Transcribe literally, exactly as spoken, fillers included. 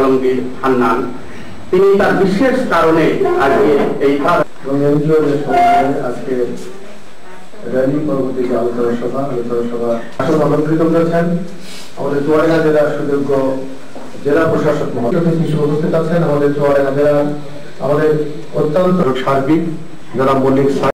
আলমগীর হান্নান, তিনি তার বিশেষ কারণে আজকে এই আজকে র্যালি পরবর্তী আলোচনা সভা আলোচনা সভা আসন আমন্ত্রিত করেছেন আমাদের চুয়াডাঙ্গা জেলার সুযোগ্য জেলা প্রশাসক মহোদয় উপস্থিত আছেন। আমাদের চুয়াডাঙ্গা জেলা আমাদের অত্যন্ত সার্বিক যারা মল্লিক